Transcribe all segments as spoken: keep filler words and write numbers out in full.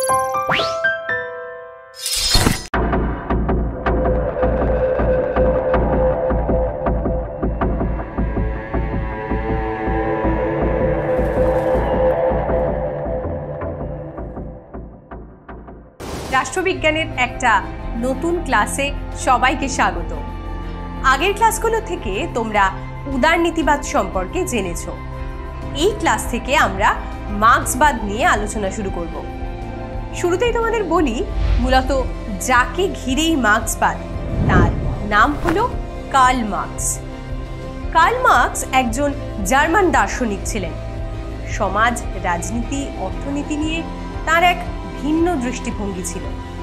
রাষ্ট্রবিজ্ঞানের একটা নতুন ক্লাসে সবাইকে স্বাগত। আগের ক্লাসগুলো থেকে তোমরা উদারনীতিবাদ সম্পর্কে জেনেছো। এই ক্লাস থেকে আমরা মার্ক্সবাদ নিয়ে আলোচনা শুরু করব। শুরুতেই তোমাদের বলি, মূলত যাকে ঘিরেই মার্ক্সবাদ, তার নাম হলো কার্ল মার্ক্স। কার্ল মার্ক্স একজন জার্মান দার্শনিক ছিলেন। সমাজ, রাজনীতি, অর্থনীতি নিয়ে তার এক ভিন্ন দৃষ্টিভঙ্গি ছিল।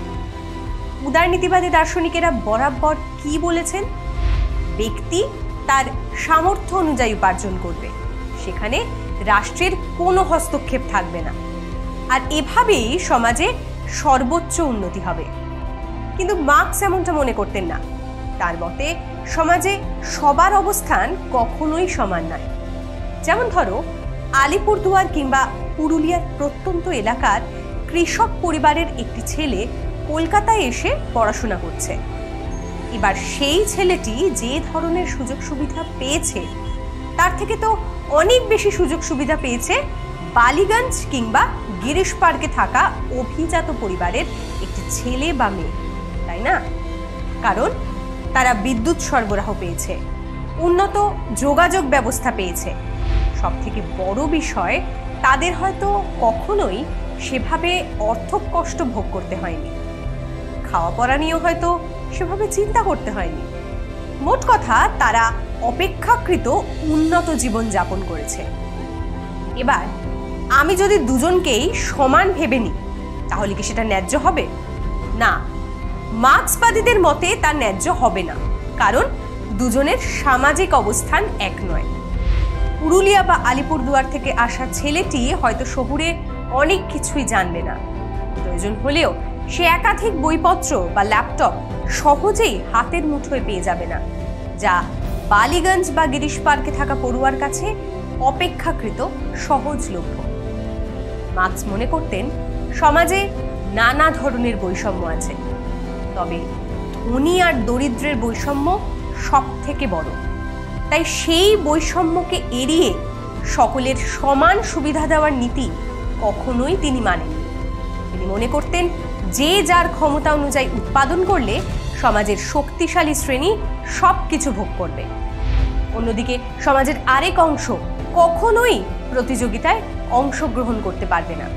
উদারনীতিবাদী দার্শনিকেরা বরাবর কি বলেছেন? ব্যক্তি তার সামর্থ্য অনুযায়ী উপার্জন করবে, সেখানে রাষ্ট্রের কোনো হস্তক্ষেপ থাকবে না, আর এভাবেই সমাজে সর্বোচ্চ উন্নতি হবে। কিন্তু মার্ক্স এমনটা মনে করতেন না। তার মতে সমাজে সবার অবস্থান কখনোই সমান নয়। যেমন ধরো, আলিপুরদুয়ার কিংবা পুরুলিয়ার প্রত্যন্ত এলাকার কৃষক পরিবারের একটি ছেলে কলকাতায় এসে পড়াশোনা করছে। এবার সেই ছেলেটি যে ধরনের সুযোগ সুবিধা পেয়েছে, তার থেকে তো অনেক বেশি সুযোগ সুবিধা পেয়েছে বালিগঞ্জ কিংবা গিরিশ পার্কে থাকা অভিজাত পরিবারের একটি ছেলে বা মেয়ে, তাই না? কারণ তারা বিদ্যুৎ সরবরাহ পেয়েছে, উন্নত যোগাযোগ ব্যবস্থা পেয়েছে। সব থেকে বড় বিষয়, তাদের হয়তো কখনোই সেভাবে অর্থ কষ্ট ভোগ করতে হয়নি, খাওয়া পড়া নিয়েও হয়তো সেভাবে চিন্তা করতে হয়নি। মোট কথা, তারা অপেক্ষাকৃত উন্নত জীবন যাপন করেছে। এবার আমি যদি দুজনকেই সমান ভেবে নিই, তাহলে কি সেটা ন্যায্য হবে? না, মার্ক্সবাদীদের মতে তা ন্যায্য হবে না, কারণ দুজনের সামাজিক অবস্থান এক নয়। পুরুলিয়া বা আলিপুরদুয়ার থেকে আসা ছেলেটি হয়তো শহুরে অনেক কিছুই জানবে না, প্রয়োজন হলেও সে একাধিক বইপত্র বা ল্যাপটপ সহজেই হাতের মুঠোয় পেয়ে যাবে না, যা বালিগঞ্জ বা গিরিশ পার্কে থাকা পড়ুয়ার কাছে অপেক্ষাকৃত সহজলভ্য। মার্ক্স মনে করতেন সমাজে নানা ধরনের বৈষম্য আছে, তবে ধনী আর দরিদ্রের বৈষম্য সব থেকে বড়। তাই সেই বৈষম্যকে এড়িয়ে সকলের সমান সুবিধা দেওয়ার নীতি কখনোই তিনি মানেননি। তিনি মনে করতেন যে যার ক্ষমতা অনুযায়ী উৎপাদন করলে সমাজের শক্তিশালী শ্রেণী সব কিছু ভোগ করবে। অন্যদিকে সমাজের আরেক অংশ কখনোই প্রতিযোগিতায় অংশগ্রহণ করতে পারবে না।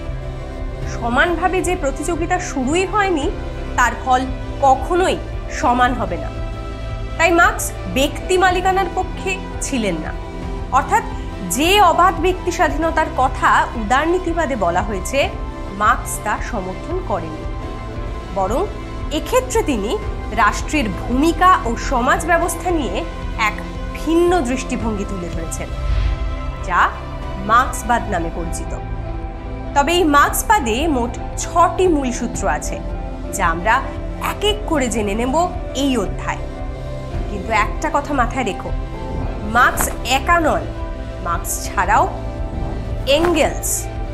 সমানভাবে যে প্রতিযোগিতা শুরুই হয়নি, তার ফল কখনোই সমান হবে না। তাই মার্ক্স ব্যক্তি মালিকানার পক্ষে ছিলেন না। অর্থাৎ যে অবাধ ব্যক্তি স্বাধীনতার কথা উদারনীতিবাদে বলা হয়েছে, মার্ক্স তা সমর্থন করেননি। বরং এক্ষেত্রে তিনি রাষ্ট্রের ভূমিকা ও সমাজ ব্যবস্থা নিয়ে এক ভিন্ন দৃষ্টিভঙ্গি তুলে ধরেছেন, যা মার্ক্সবাদ নামে পরিচিত। তবে এই মার্ক্সবাদে মোট ছটি মূল সূত্র আছে, যা আমরা এক এক করে জেনে নেব এই অধ্যায়। কিন্তু একটা কথা মাথায় রেখো, মার্ক্স একা নন। মার্ক্স ছাড়াও Engels,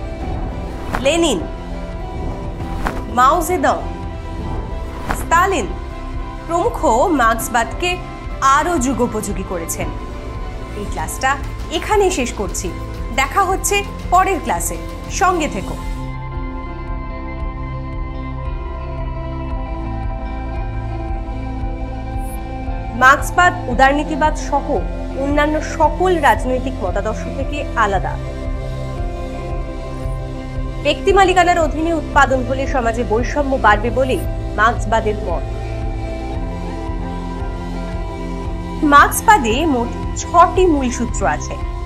Lenin, Mao Zedong, Stalin প্রমুখ মার্ক্সবাদকে আরও যুগোপযোগী করেছেন। এই ক্লাসটা এখানেই শেষ করছি। দেখা হচ্ছে পরের ক্লাসে, সঙ্গে থেকো। মার্ক্সবাদ উদারনীতিবাদ সহ অন্যান্য সকল রাজনৈতিক মতাদর্শ থেকে আলাদা। ব্যক্তি মালিকানার অধীনে উৎপাদন হলে সমাজে বৈষম্য বাড়বে বলেই মার্ক্সবাদের মত। মার্ক্সবাদে মোট ছটি মূল সূত্র আছে,